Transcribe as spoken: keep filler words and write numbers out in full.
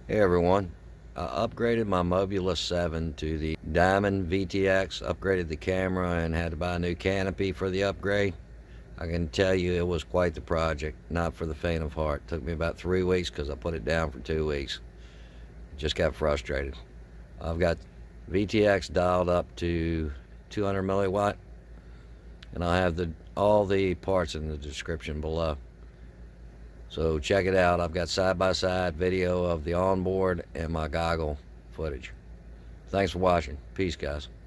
Hey everyone, I upgraded my Mobula seven to the Diamond V T X, upgraded the camera and had to buy a new canopy for the upgrade. I can tell you it was quite the project, not for the faint of heart. It took me about three weeks because I put it down for two weeks. Just got frustrated. I've got V T X dialed up to two hundred milliwatt, and I'll have the all the parts in the description below. So check it out. I've got side-by-side video of the onboard and my goggle footage. Thanks for watching. Peace, guys.